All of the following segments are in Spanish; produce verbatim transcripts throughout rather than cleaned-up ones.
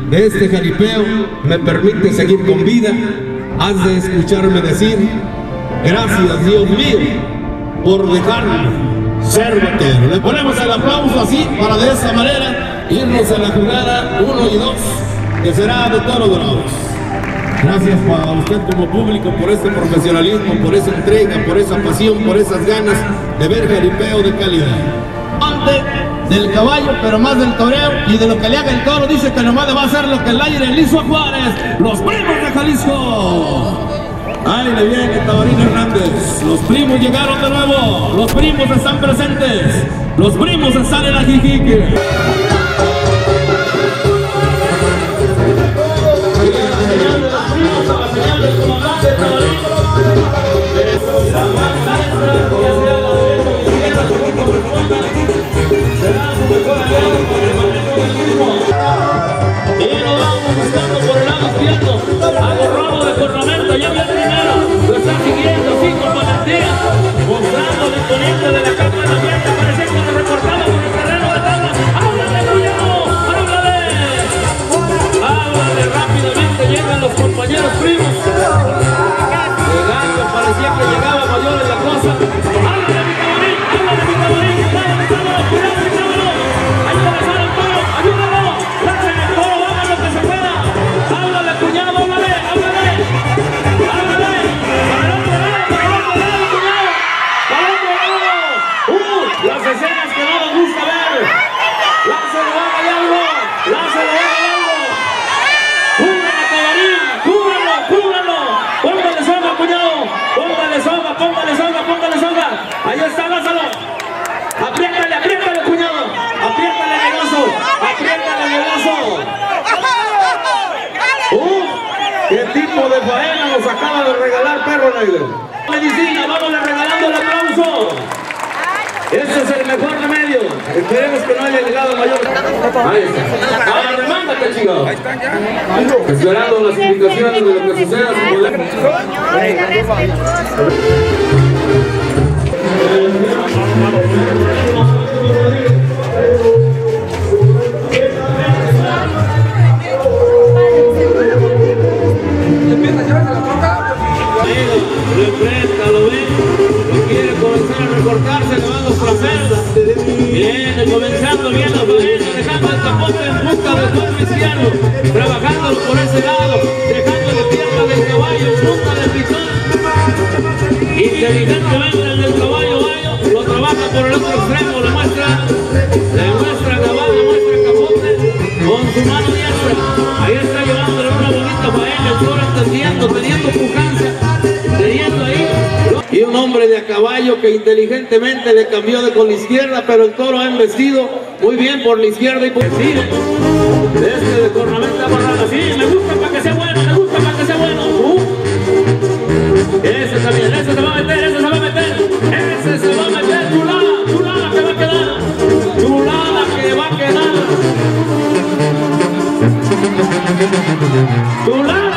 de este jaripeo me permite seguir con vida, has de escucharme decir: gracias, Dios mío, por dejarme ser vaquero. Le ponemos el aplauso así para de esa manera irnos a la jugada uno y dos, que será de Toros Dorados. Gracias para usted como público por este profesionalismo, por esa entrega, por esa pasión, por esas ganas de ver jaripeo de calidad. Ante del caballo, pero más del toreo y de lo que le haga el toro, dice que nomás le va a hacer lo que el aire le hizo a Juárez, los primos de Jalisco. Ahí le viene Tabarín Hernández. Los primos llegaron de nuevo, los primos están presentes, los primos están en la Jijique. Y lo vamos buscando por el lado izquierdo, agarrado de cornamenta, ya viene primero, lo está siguiendo, sí, con valentía, mostrando el imponente de la capa de la fiesta, parece que lo recortaba con el terreno de tabla. ¡Háblale, Juliano! ¡Háblale! ¡Háblale! Rápidamente llegan los compañeros primos. Llegando, parecía que llegaba mayor en la cosa. ¡Háblale, mi cabarín! ¡Háblale, mi cabarín! ¡Háblale, mi cabarín! ¡Cuidado, mi cabarín! ¡Ayúdale, sale el toro! ¡Ayúdalo! ¡Láncen el toro! ¡Hagan lo que se pueda! ¡Háblale, cuñado! ¡Háblale! ¡Háblale! ¡Háblale! ¡Para el otro lado! ¡Para el otro lado, cuñado! ¡Para el otro lado! ¡Uh! Las escenas que no nos gusta ver. ¡Láncelo, haga algo! ¡Láncelo, haga algo! ¡Cúbralo, cabarín! ¡Cúbralo, cúbralo! ¡Póngale soga, cuñado! ¡Póngale soga, póngale soga, póngale soga! ¡Ahí está, lázalo! ¡Apriétale, apriétale, cuñado! ¡Apriétale, negocio! ¡Apriétale, negocio! ¡Uh! ¡Qué tipo de faena nos acaba de regalar Perro Negro! Medicina, vamos regalando el aplauso. Ese es el mejor remedio. Esperemos que no haya llegado mayor. Ahí está. Ahora remándate, chicos. Ahí están ya. Esperando las indicaciones de lo que suceda. Refresca, lo ve, no quiere comenzar a recortarse, le van los traseros. Viene comenzando bien la faena, dejando el capote en busca del cuerpo izquierdo, trabajándolo por ese lado, dejando la pierna del caballo en busca del pitón. Inteligentemente en el caballo bayo, lo trabaja por el otro extremo, le muestra, le muestra caballo, le muestra capote con su mano diestra. Ahí está llevándole una bonita faena, el toro entendiendo, teniendo pujanza. Y un hombre de a caballo que inteligentemente le cambió de con la izquierda, pero el toro ha embestido muy bien por la izquierda y por el sí, de este de cornamenta barrada. Sí, me gusta para que sea bueno, me gusta para que sea bueno. Uh. Ese también, ese se va a meter, ese se va a meter, ese se va a meter, chulada, chulada que va a quedar, chulada que va a quedar. Chulada.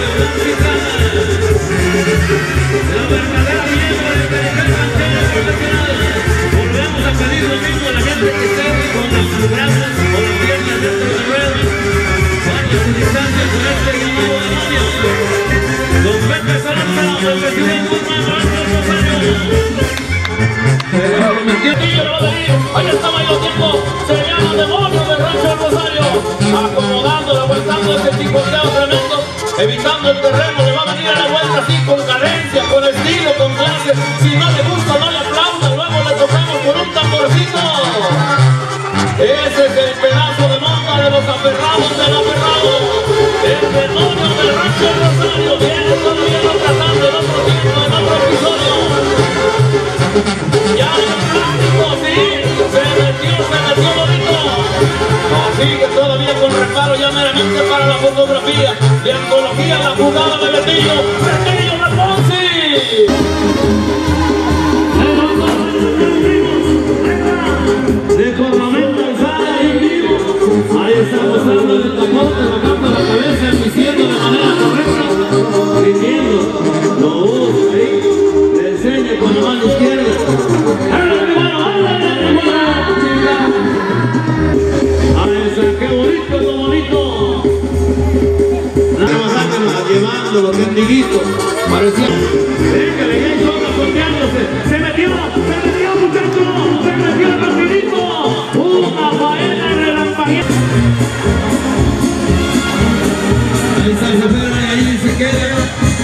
La verdadera mierda de inteligencia profesional. Volvemos a pedir lo mismo a la gente que esté con los brazos o las piernas dentro de ruedas. Vaya su distancia con este llamado demonio. Don Pepe Salazar, el presidente Manuel Rosario. Se prometió que yo lo voy a decir. Ahí está Mayor Tiempo. Se llama demonio del Rancho del Rosario. Acomodando, aguantando ese picoteo tremendo. Evitando el terreno, le va a venir a la vuelta así con carencia, con estilo, con clase. Si no le gusta, no le aplauda, luego le tocamos con un tamborcito. Ese es el pedazo de monta de los aferrados del aferrado. El demonio del Rancho del Rosario viene todavía tratando en otro tiempo, en otro episodio. Ya el plástico, sí, se metió, se metió bonito. No, sigue todavía con reparo ya meramente para la fotografía. De antología, la jugada de Betillo, Betillo Raponzi. De cornamenta alzada y vivo. Ahí está gozando el capote, bajando la cabeza, diciendo de manera correcta, diciendo, lo usa ahí, le enseña con la mano izquierda. ¡Háblale, mi mano! ¡Háblale, mi mano! Ahí está, qué bonito, qué bonito. chiquito, parecía... Déjale, ya hay todo volteándose. Se metió, se metió, muchacho, se metió el rapidito. Una faena relampagueada. Ahí está el jefe y ahí se queda.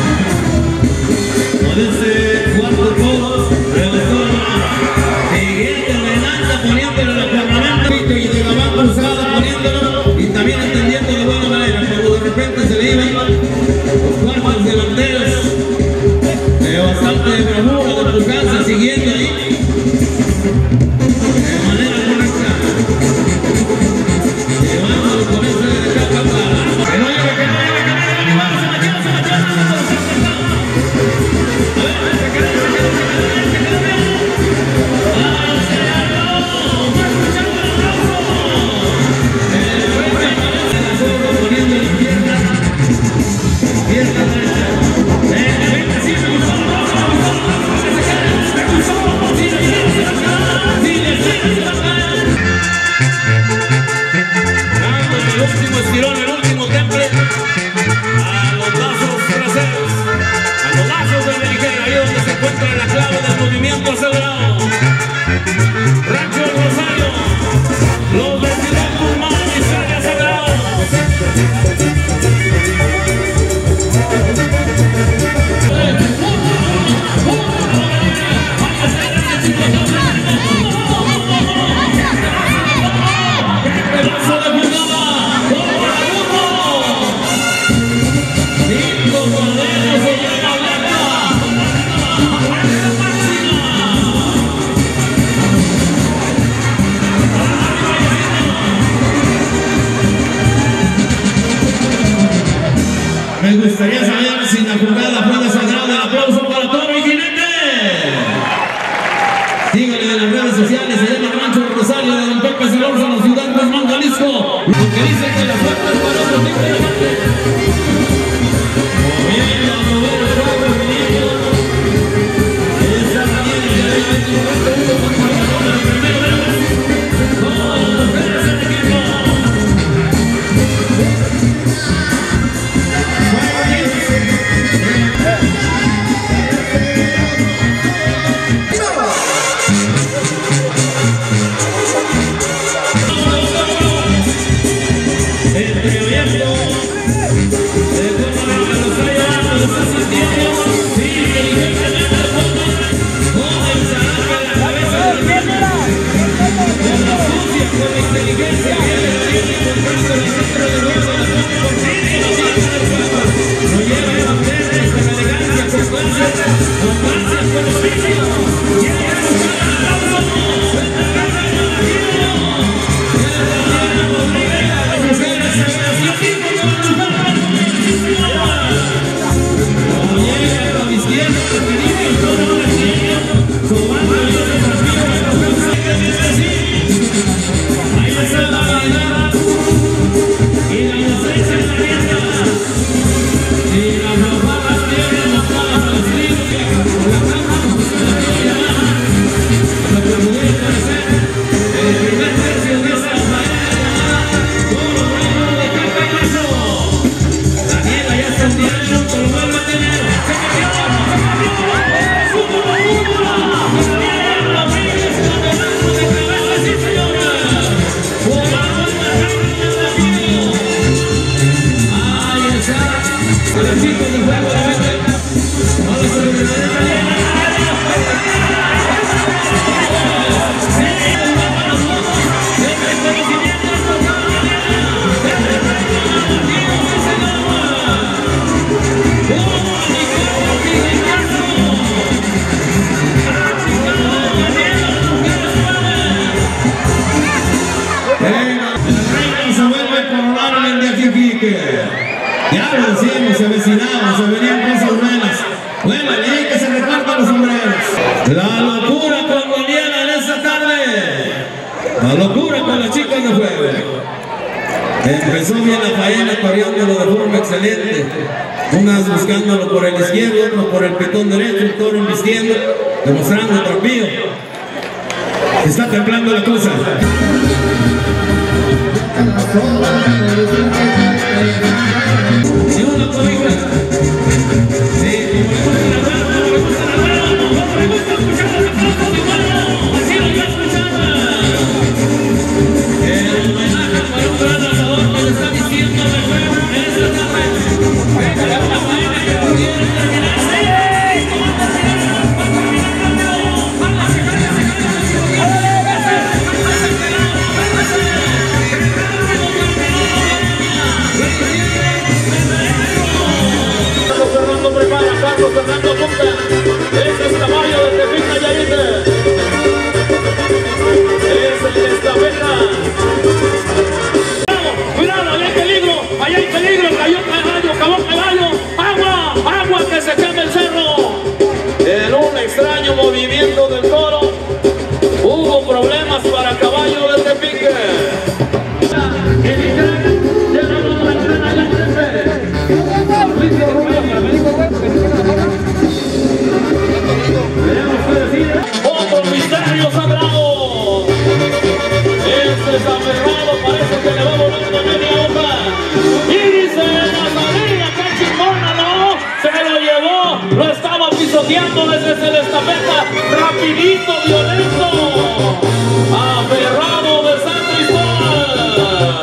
Con ese cuarto todo, rebotó. Siguiente adelante poniéndolo en el parlamento y de la mano cruzada poniéndolo y también entendiendo de buena manera. Cuando de repente se le iban los cuartos delanteros de bastante bravura de pujanza siguiendo ahí de manera correcta, llevándolo con ese de capa para que no lleve, que no lleve, que no lleve, animal, se metió, se metió, se metió, se metió. A ver, se quedó, se quedó, se quedó, se quedó bien. ¡Ahí se ganó! ¡Más escuchando el aplauso! El juez aparece la sombra poniendo la izquierda, izquierda derecha. ¡Venga, sí, me gustó! El último estirón, el último temple a los lazos traseros, a los lazos del beligera, ahí donde se encuentra la clave del movimiento acelerado. Rancho del Rosario, los veintidós Guzmán, Misaria Acelerado. Me gustaría saber si la jugada fue desagrada. El aplauso para Toro y Jinete. Síganle en las redes sociales, se llama Rancho del Rosario de Don Pepe Solórzano, Ciudad Guzmán, Jalisco. Porque dicen que la suerte es para otro tipo de gente. Moviendo a mover el juego, viniendo. Ahí está Daniel, y ahí va el cincuenta y uno con Mariano, el primero de los. Todas las mujeres en equipo. Ya lo decimos, se avecinaba, se venían cosas buenas. Bueno, ley que se repartan los sombreros. La locura con Daniela en esta tarde. La locura con las chicas de juego. Empezó bien la faena, corriéndolo de forma excelente. Unas buscándolo por el izquierdo, otros por el pitón derecho, el toro embistiendo, demostrando tropío. Está templando la cosa. Y una cobija. extraño movimiento del toro. Hubo problemas para caballo de Tepique. Otro misterio sagrado. Este desaferrado parece que le va a volar de media hoja. Y dice la salida, que chingona, ¿no? Se lo llevó, lo estaba pisoteando desde el estafeta. Rapidito, violento. Aferrado de San Cristóbal.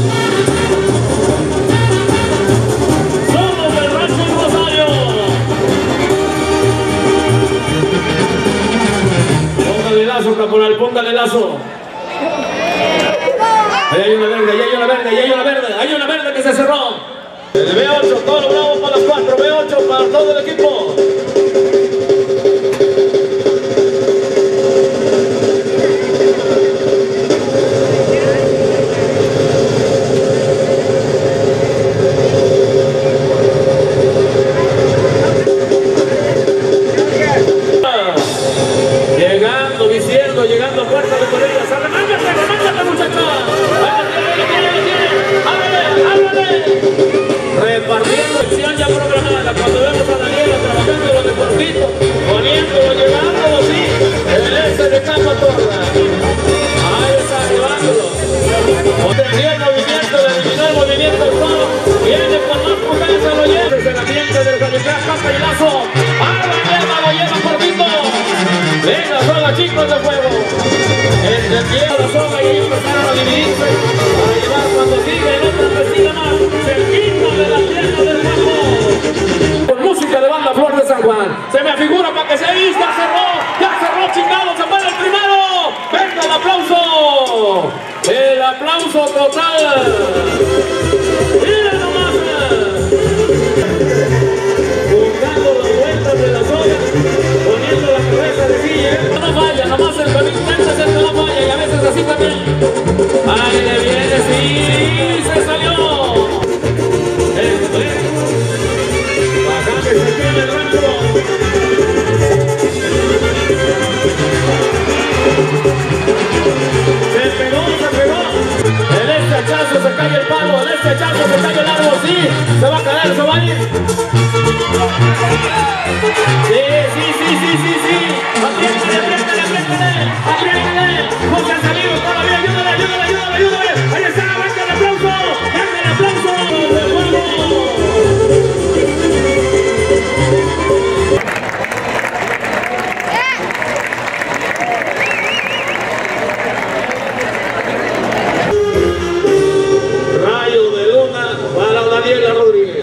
Somos del Rancho Rosario. Póngale lazo, caporal, póngale lazo. Ahí hay una verde, ahí hay una verde, ahí hay una verde, hay una verde que se cerró. El B ocho, Toro Bravo para los cuatro, B ocho para todo el equipo. Llegando, diciendo, llegando a puerta de Correa. ¡Remángate, remángate, muchachos! Repartiendo acción ya programada. Cuando vemos a Daniela trabajando lo deportito, poniéndolo, llevándolo, sí, el este de Campo Torda. Ahí está, llevándolo. Tenía el movimiento, le eliminó el movimiento del toro. Viene con más potencia, lo lleva desde el ambiente del Calicán, Casta y Lazo. A la izquierda lo lleva cortito. Venga, soga, chicos de fuego. Entendieron la soga y empezaron a dividirse para llevar cuando sigue el otro recibe más cerquita de la pierna del bajo. Con música de banda Flor de San Juan. Se me figura para que se vista, ya cerró, ya cerró, chingado, se para el primero. Venga el aplauso. El aplauso total. Miren nomás. Buscando las vueltas de la soga, poniendo la cabeza de silla. No falla, nomás el camino intenta hacer que no falla y a veces así también. Ahí le viene, sí, se salió. Eso, ¿eh? Acá que se quede el rancho. Se pegó, se pegó. El este hachazo se cae el palo, el este hachazo se cae el árbol, sí. Se va a caer, se va a ir. Sí, sí, sí, sí, sí, sí. Apriéntale, apriéntale, apriéntale, apriéntale. No se ha salido todavía, ayúdale, ayúdale, ayúdale, ayúdale. Ahí está, venga el aplauso, venga el aplauso. ¡De fuego! Rayo de luna para Daniela Rodríguez.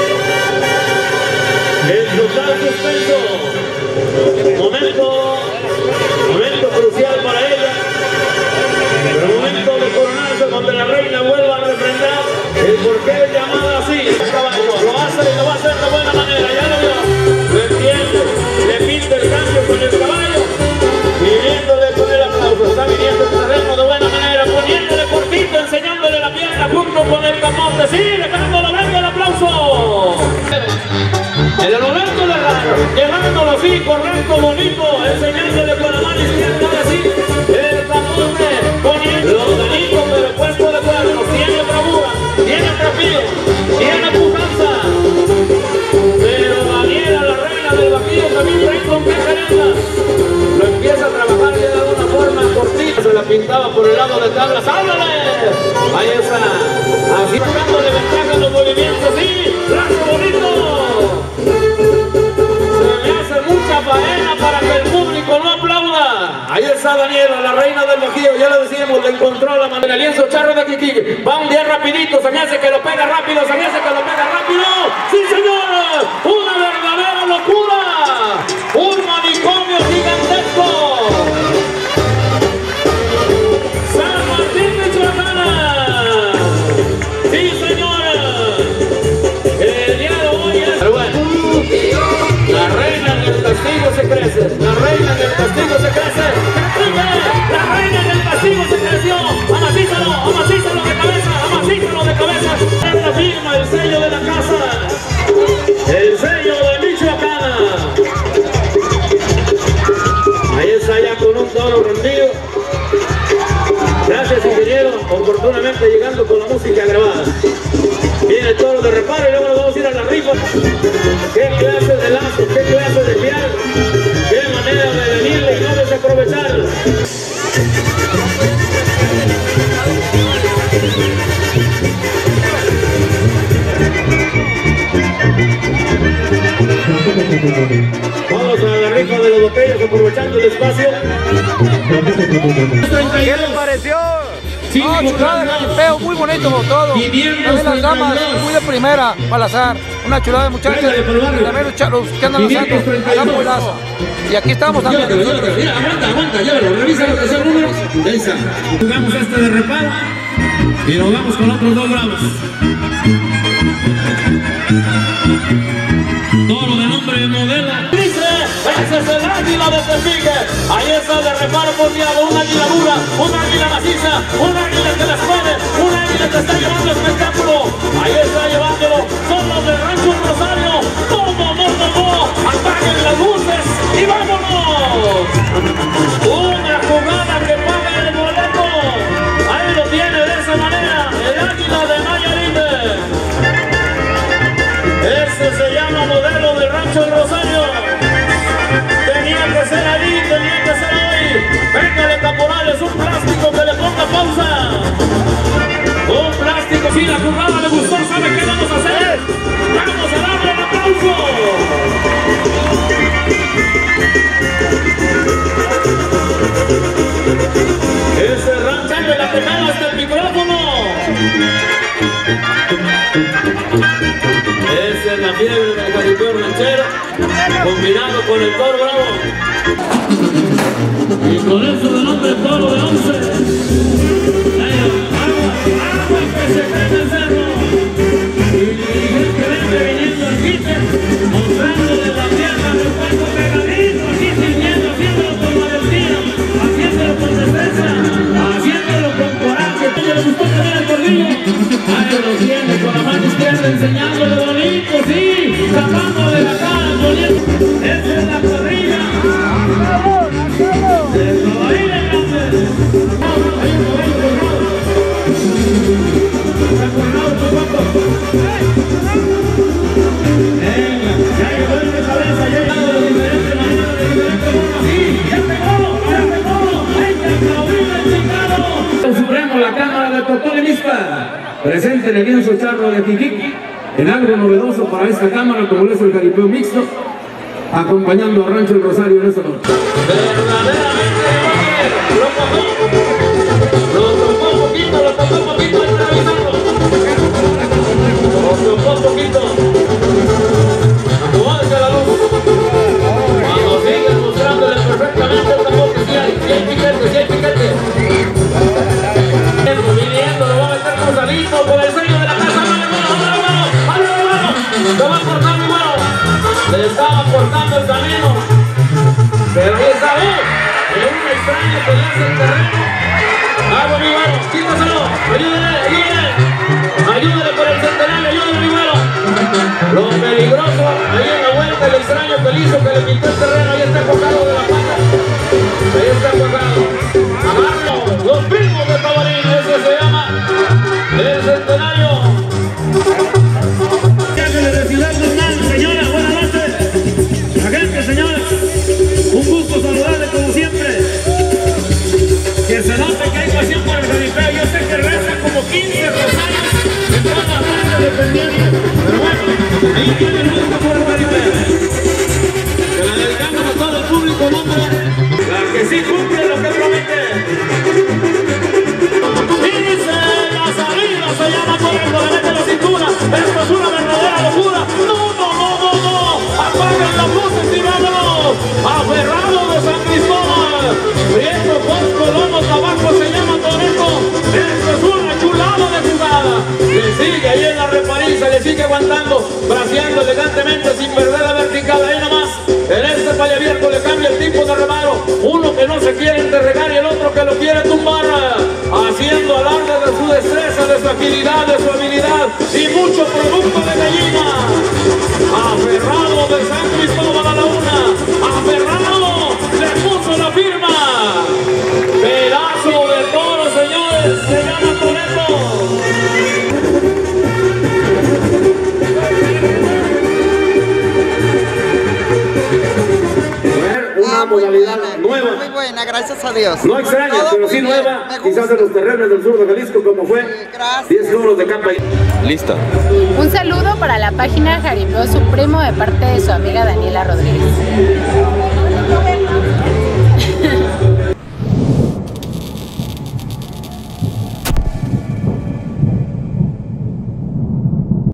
El total suspenso. Momento, momento crucial para ella. El momento de coronarse donde la reina vuelva a refrendar el porqué de llamada así. El caballo lo hace y lo va a hacer de buena manera. Ya lo vio, lo entiende, le pinta el cambio con el caballo, viniéndole con el aplauso. Está viniendo el terreno de buena manera, poniéndole cortito, enseñándole la pierna junto con el camote. Sí, dejándolo, venga el aplauso. En el momento de rayo, llevándolo así, correcto, bonito, enseñándole con la mano izquierda así, el camote, poniendo lo delito, pero puesto de cuernos, tiene bravura, tiene trapío, tiene pujanza. Pero Daniela, la reina del Bajío, también trae con quejerendas. Lo empieza a trabajar ya de alguna forma cortita, se la pintaba por el lado de tablas, ¡háblale! Ahí está, así sacándole ventaja en los movimientos, sí, brazo bonito. Mucha faena para que el público no aplauda. Ahí está Daniela, la reina del Bajío, ya lo decíamos, le encontró la manera. El lienzo charro de Kiki, va un día rapidito, se me hace que lo pega rápido, se me hace que lo pega rápido. ¡Sí, señor! ¡Una verdadera locura! ¡Un manicomio gigantesco! ¡San Martín de Michoacán! ¡Sí, señora! El día de hoy es... Pero bueno, la reina del castigo se crece, la reina del castigo se crece, la reina del castigo se creció, amacízalo, amacízalo de cabeza, amacízalo de cabeza, la firma, el sello de la casa, el sello de Michoacán. toro rendido. Gracias, ingeniero, oportunamente llegando con la música grabada. Viene el toro de reparo y luego nos vamos a ir a la rifa. Qué clase de lazo, qué clase de pial, qué manera de venirle y no desaprovechar. Vamos a la rifa de los botellas aprovechando el espacio. ¿Qué les pareció? No, chulada de jaripeo, muy bonito todo. También las damas, muy de primera, para azar. Una chulada de muchachos. También los charros que andan lanzando, hagamos el lazo. Y aquí estamos también. Mira, aguanta, aguanta, llévalo, revisa lo que son números. Ahí está. Jugamos este de reparo y nos vamos con otros dos bravos. Toro de nombre Modela. Dice, ese es el águila de Tepique. Ahí está el de reparo por diado, una águila dura, una águila maciza, una águila que les puede, una águila que está llevando espectáculo. Ahí está llevándolo, son los de Rancho Rosario. No, no, no, no, no, apaguen las luces y vámonos. Una jugada que paga el boleto. Ahí lo tiene de esa manera, el águila de Nayarit. Este se llama Modelo de Rancho Rosario. Tenía que ser ahí, tenía que ser hoy. Véngale, caporales, un plástico que le ponga pausa. Un plástico, si la jugada le gustó, ¿sabe qué vamos a hacer? Vamos a darle el aplauso. Ese rancho de la tejada hasta el micrófono. Esa es la fiebre del jaripeo ranchero, combinado con el toro bravo. Y con eso de nombre toro de once. Agua, agua que se cae en el cerro. Y el que vende viniendo al quite, mostrándole la tierra del cuerpo pegadito, aquí sirviendo, haciéndolo con valentía, haciéndolo con destreza, haciéndolo con coraje. ¿A ella le gustó tener el cordillo? Ahí lo tiene con la mano izquierda enseñándole bonito, sí, tapando de la cara, poniendo. Esa es la cuadrilla. Eso, ahí le grande. Ahí un cabello colgado. Está colgado tu guapo. Venga, ya llegó en la cabeza, ya llegó de diferente manera, de diferente forma. Sí, ya pegó, ya pegó. Hay que aplaudirle al chingado. El Supremo, la Cámara de Totolimista. Presente el lienzo charro de Jiquiqui en algo novedoso para esta cámara, como es el jaripeo mixto, acompañando a Rancho El Rosario en esta noche. Verdaderamente lo tocó, lo tocó un poquito, lo tocó un poquito, hay que revisarlo. Lo tocó un poquito. Acomódese la luz. Vamos, sigue mostrándole perfectamente el tambor que sí hay, sí hay piquete, sí hay piquete. Viniendo, lo va a meter con salito, por el sello de la casa. ¡Vale, hermano! ¡Vale, hermano! ¡Se va cortando, hermano! Le estaba cortando el camino. Pero ahí está, ¿eh? Es un extraño que le hace el terreno. ¡Vamos, mi hermano! ¡Quítaselo! ¡Ayúdale, ayúdale! ¡Ayúdale por el centenario, ayúdale, mi hermano! Lo peligroso, ahí en la vuelta, el extraño que le hizo que le pintó el terreno. Ahí está colgado de la pata. Ahí está colgado. ¡Amarlo! ¡Los primos de Tabarín! Eso se llama el centenario. Ángeles de Ciudad Guzmán, señoras, buenas noches. La gente, señores, un gusto saludarle como siempre. Que se note que hay pasión por el jaripeo. Yo sé que resta como quince rosarios en todas las bandas dependientes. Pero bueno, ahí tiene el gusto por el jaripeo. Se la dedicamos a todo el público, hombre. La que sí cumple lo que promete. Dice la salida, se llama por el doblete de la cintura. Esto es una verdadera locura. No, no, no, no, no. Apaguen las luces y vámonos. Aferrado de San Cristóbal. Prieto, Posco, Lomo, Tabaco, se llama Toreto. Esto es una chulada de jugada. Le sigue ahí en la repariza, le sigue aguantando, braceando elegantemente sin perder la vertical. Ahí nomás, en este palle abierto le cambia el tipo de remaro. Uno que no se quiere entregar y el otro que lo quiere tumbar, haciendo alarde de su destreza, de su agilidad, de su habilidad y mucho producto de gallina. Aferrado de San Cristóbal a la una, aferrado, le puso la firma. Una ah, modalidad buena, nueva. Muy buena, gracias a Dios. No extraña, todo pero sí bien, nueva. Quizás en los terrenos del sur de Jalisco, como fue. Sí, diez logros de campa. Lista. Un saludo para la página Jaripeo Supremo de parte de su amiga Daniela Rodríguez.